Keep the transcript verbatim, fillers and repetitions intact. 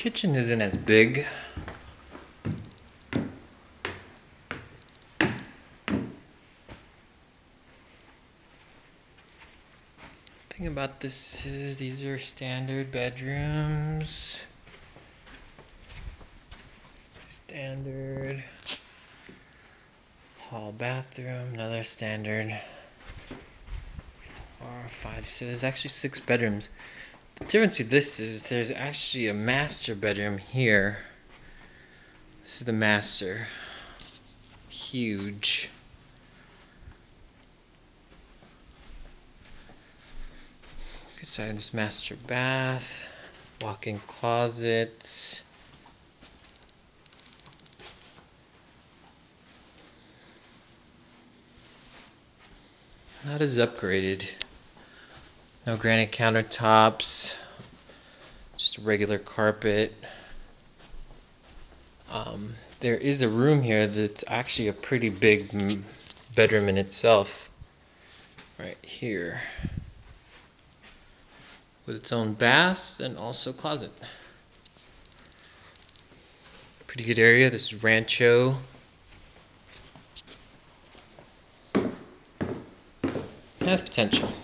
kitchen isn't as big. Thing about this is these are standard bedrooms. Standard hall bathroom, another standard four, five, six. There's actually six bedrooms. The difference with this is there's actually a master bedroom here. This is the master. Huge. Good side is master bath, walk-in closet. Not as upgraded. No granite countertops. Just a regular carpet. Um, there is a room here that's actually a pretty big bedroom in itself. Right here. With its own bath and also closet. Pretty good area. This is Rancho. Has potential.